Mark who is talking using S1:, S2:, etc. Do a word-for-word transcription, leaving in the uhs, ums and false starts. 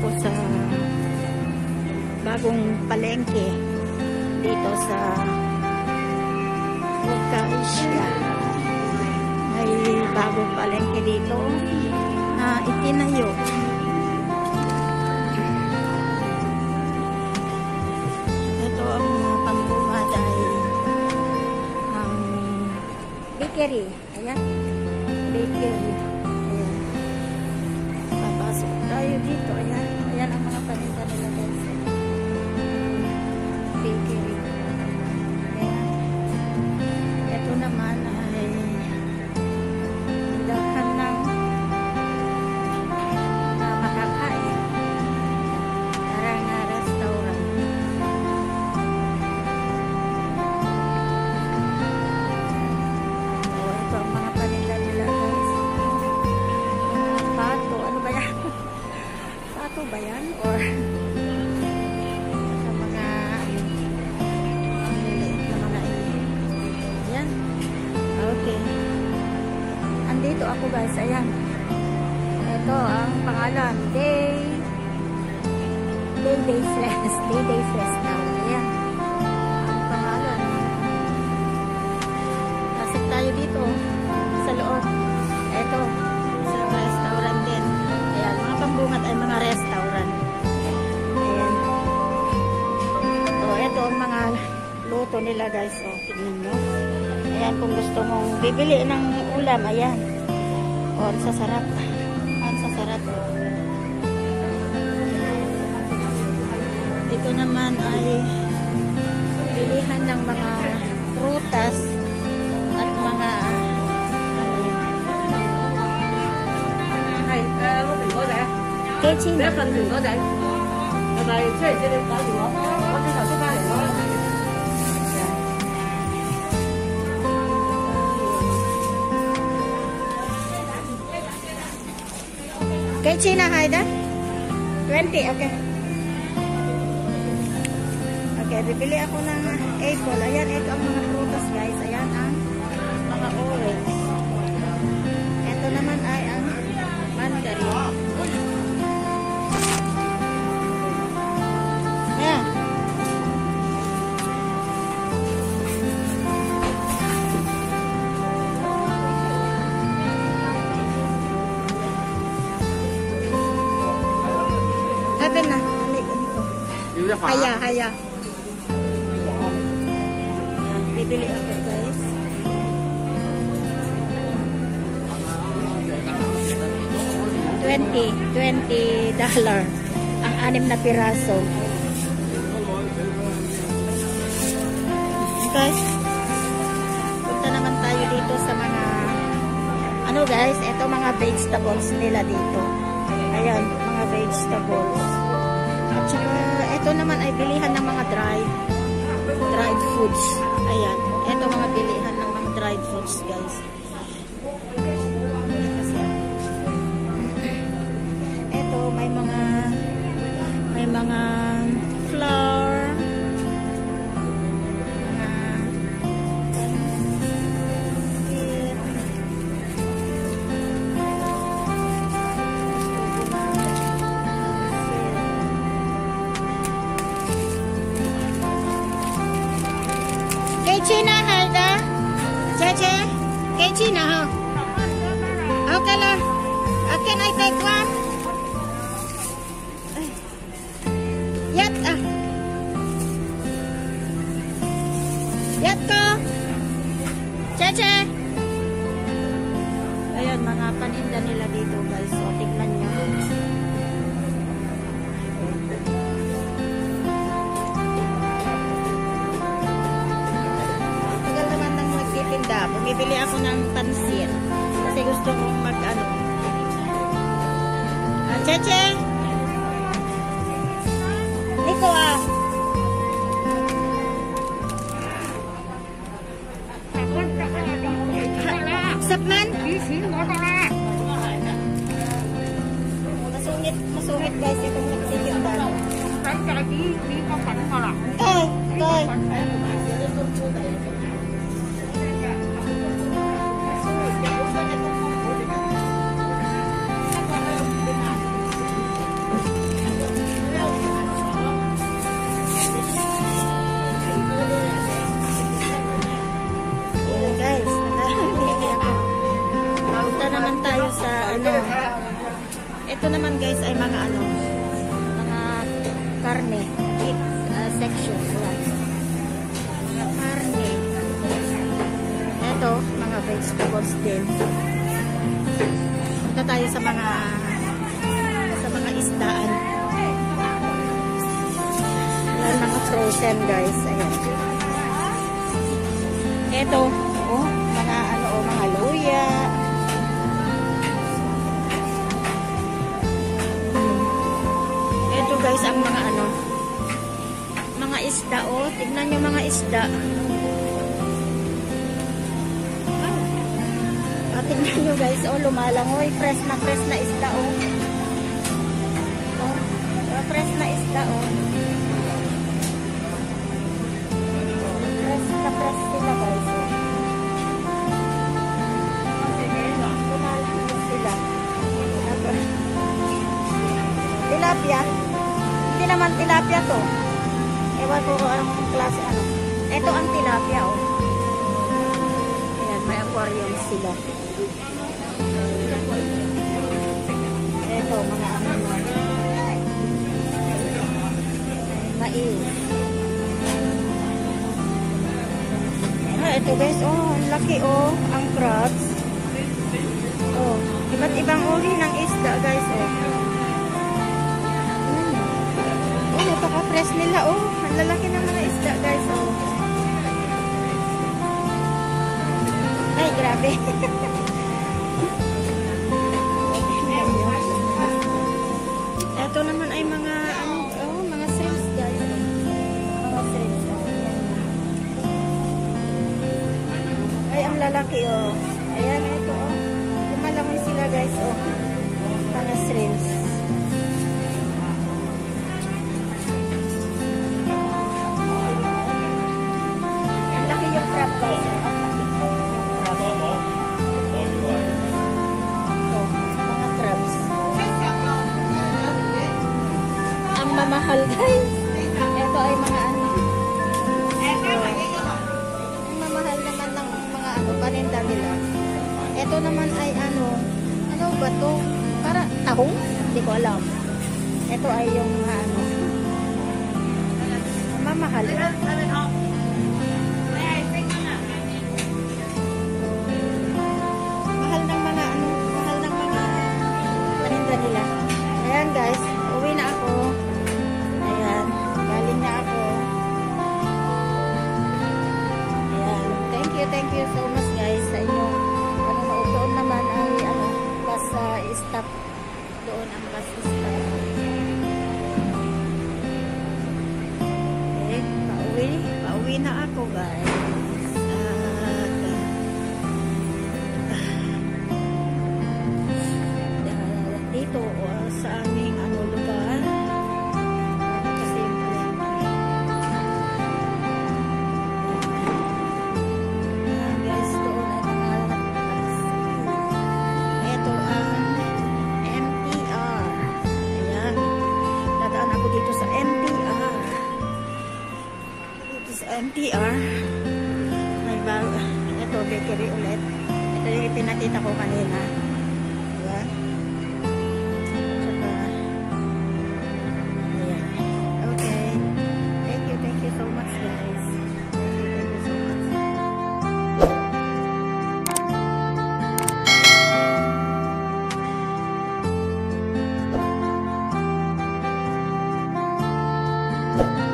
S1: ako sa bagong palengke dito sa Asia. May bagong palengke dito na itinayo. Ito ang pambuhat ay ang bakery. Ayan. Bakery. Ayan. Papasok tayo dito. Ayan. Ayan ang mga paninda nila guys. Bakery. Ayan. Ito naman ay dahan ng na makakain. Parang na restaurant. So, ito ang mga paninda nila guys. Pato. Ano ba yan? Pato ba yan? Or sa mga okay. Andito ako guys. Ayan. Ito ang pangalan. Day Day Day Fresh. Day Day Fresh now. Ayan. Ang pangalan. Pasok tayo dito sa loob. Ito. Sa restaurant din. Ayan. Mga pambungat ay mga restaurant. Ayan. So, ito ang mga luto nila guys. O, tignan nyo. Ayan, kung gusto mong bibili ng ulam, ayan. O, ang sasarap. Ang sasarap. Dito naman ay bilihan ng mga prutas at mga Kechin. Kay China Haida? twenty, okay. Okay, bibili ako ng apple. Ayan, ito ang mga prutas guys. Ayan ang mga orange. Ito naman ay ang mandarin. Ayan. Happen na. Haya, haya. Bibili ako guys. twenty, twenty dollar ang anim na piraso. Guys, punta naman tayo dito sa mga ano guys, ito mga vegetables nila dito. Ayan, mga vegetables. At saka, ito naman ay bilihan ng mga dried dried foods. Ayan, ito mga bilihan ng mga dried foods guys. Ito, may mga may mga flour, China Haida, Cheche, kay China ha. Okay la. Can I take one? Yat ah. Yat ko. Cheche. Ayun, mga paninda nila dito guys. So, tignan nyo. Bumibili ako ng pansit kasi gusto kong mag ano ah, Cheche Nico ah Sapman masungit masungit guys itong nagsitindan toy toy Ito naman guys ay mga ano, mga karne, meat uh, section. Ayan. Mga karne. Ito, mga vegetables din. Punta tayo sa mga sa mga isdaan. Ayan, mga frozen guys. Ayan. Ito, oh, mga ano, oh, mga luya. Ito guys, ang mga ano, mga isda, oh. Tignan nyo mga isda. Ah, tignan nyo guys, oh, lumalangoy. Fresh na fresh na isda, oh. Oh, fresh na isda, oh. Fresh na fresh sila guys, oh. Lumalangoy sila. Tilapia. Hindi naman tilapia to. Ewan ko anong klase ano. Ito ang tilapia, oh. Ayan, may aquarium sila. Ito, mga ano. Mais. Ah, ito guys, oh, ang laki, oh. Ang crabs. Oh, iba't ibang uri ng isda, guys, oh. Oh, napaka-fresh nila, oh. Ang lalaki ng mga isda, guys, oh. Ay, grabe. Ito naman ay mga, ano, oh, mga shrimps, guys. Mga shrimps, oh. Ay, ang lalaki, oh. Ayan, ito, oh. Lumalangoy sila, guys, oh. Mga shrimps. Mahal guys. Ito ay mga ano. Ang mamahal naman ng mga ano paninda nila. Ito naman ay ano. Ano ba to? Para tahong? Hindi ko alam. Ito ay yung mga ano. Mamahal. Mahal ng mga ano. Mahal ng mga paninda nila. Ayan guys. Uwi na ako. Thank you so much guys sa inyong panonood. Doon naman ay ano, bus uh, stop. Doon ang bus stop. Okay, pauwi. Pauwi na ako guys. At uh, dito uh, sa aming ano lugar. M T R may bago ito bakery ulit. Ito yung ipinakita ko kanina, diba? Saka ayan. Okay, thank you thank you so much guys. Thank you thank you so much.